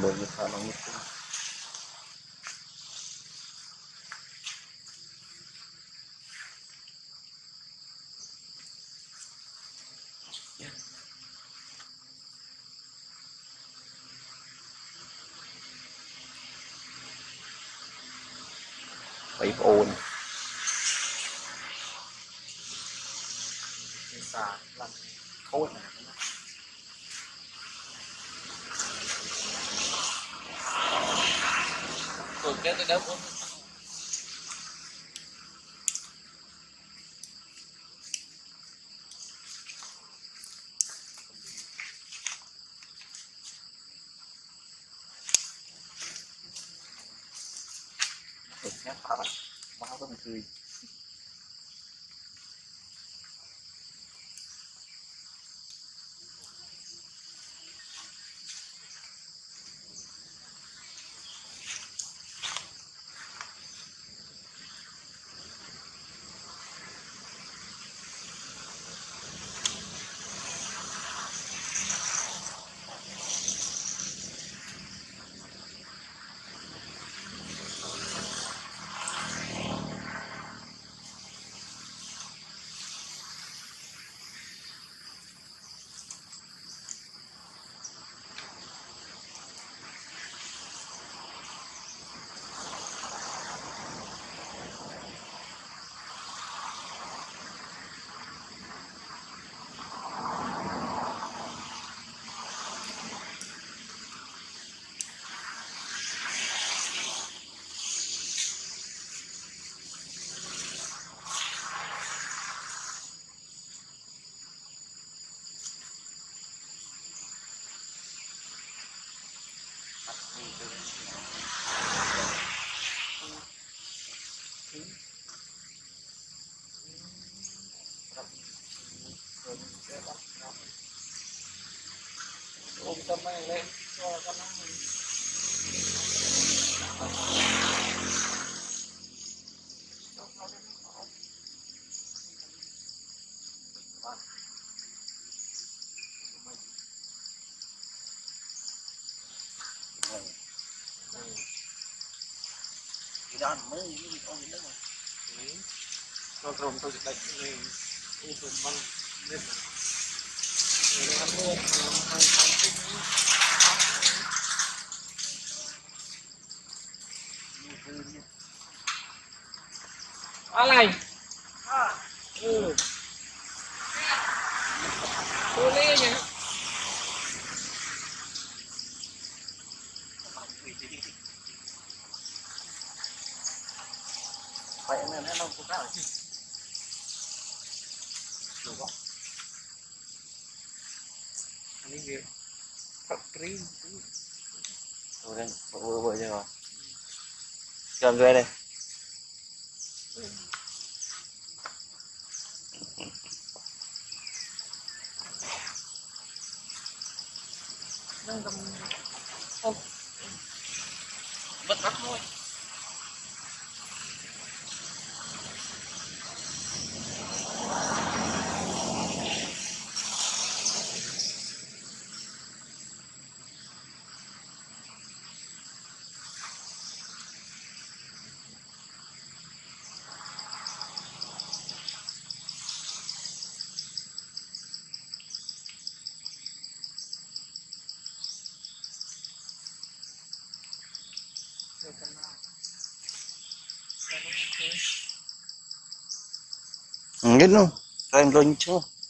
đôi như sao nó như thế phải ôn xả làm khối này rồi cái tới đâu cũng nhát phá lại bao tâm cười ôm tâm này lên cho con nó cái đó mới như con gì đó mà nó rồng tôi đặt này u rồng măng lên này ăn luônอะไรตัวเล่เนี่ย phải em nó không có cái đủ không อันนี้คือผักกรีน rồi đây vừa chưa rồi cầm về đây đang cầm không bật bắt thôi biết luôn rồi em lên chưa